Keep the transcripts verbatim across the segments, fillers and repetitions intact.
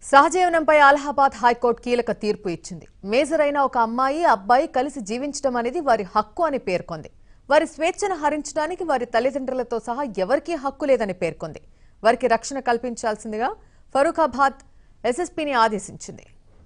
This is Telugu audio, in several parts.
సహజీవనంపై అలహాబాద్ హైకోర్టు కీలక తీర్పు ఇచ్చింది. మేజర్ అయిన ఒక అమ్మాయి అబ్బాయి కలిసి జీవించడం అనేది వారి హక్కు అని పేర్కొంది. వారి స్వేచ్ఛను హరించడానికి వారి తల్లిదండ్రులతో సహా ఎవరికీ హక్కు లేదని పేర్కొంది. వారికి రక్షణ కల్పించాల్సిందిగా ఫరూఖాబాద్ ఎస్ఎస్పీని ఆదేశించింది.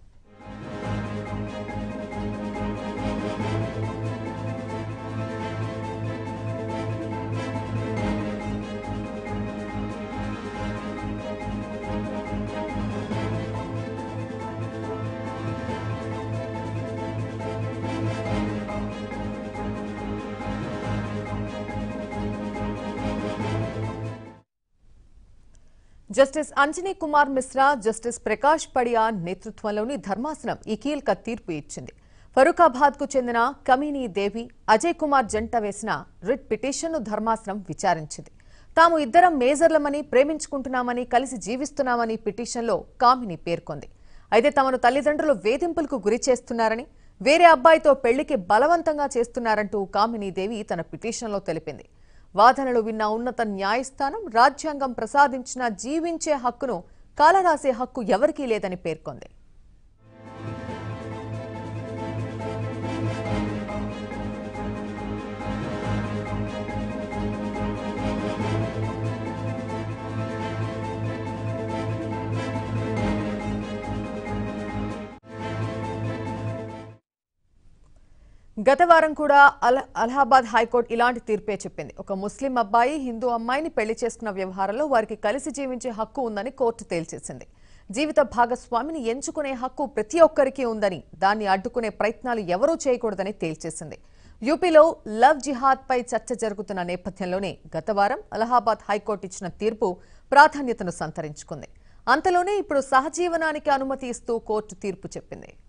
జస్టిస్ అంజనీ కుమార్ మిశ్రా, జస్టిస్ ప్రకాష్ పడియా నేతృత్వంలోని ధర్మాసనం ఈ కీలక తీర్పు ఇచ్చింది. ఫరూఖాబాద్ కు చెందిన కమీనీ దేవి, అజయ్ కుమార్ జంట వేసిన రిట్ పిటిషన్ను ధర్మాసనం విచారించింది. తాము ఇద్దరం మేజర్లమని, ప్రేమించుకుంటున్నామని, కలిసి జీవిస్తున్నామని పిటిషన్లో కామిని పేర్కొంది. అయితే తమను తల్లిదండ్రులు వేధింపులకు గురి చేస్తున్నారని, వేరే అబ్బాయితో పెళ్లికి బలవంతంగా చేస్తున్నారంటూ కామినీ దేవి తన పిటిషన్లో తెలిపింది. వాదనలు విన్న ఉన్నత న్యాయస్థానం రాజ్యాంగం ప్రసాదించిన జీవించే హక్కును కాలరాసే హక్కు ఎవరికీ లేదని పేర్కొంది. గత వారం కూడా అలహాబాద్ హైకోర్టు ఇలాంటి తీర్పే చెప్పింది. ఒక ముస్లిం అబ్బాయి హిందూ అమ్మాయిని పెళ్లి చేసుకున్న వ్యవహారంలో వారికి కలిసి జీవించే హక్కు ఉందని కోర్టు తేల్చేసింది. జీవిత భాగస్వామిని ఎంచుకునే హక్కు ప్రతి ఒక్కరికి ఉందని, దాన్ని అడ్డుకునే ప్రయత్నాలు ఎవరూ చేయకూడదని తేల్చేసింది. యూపీలో లవ్ జిహాద్ పై చర్చ జరుగుతున్న నేపథ్యంలోనే గత వారం అలహాబాద్ హైకోర్టు ఇచ్చిన తీర్పు ప్రాధాన్యతను సంతరించుకుంది. అంతలోనే ఇప్పుడు సహజీవనానికి అనుమతి ఇస్తూ కోర్టు తీర్పు చెప్పింది.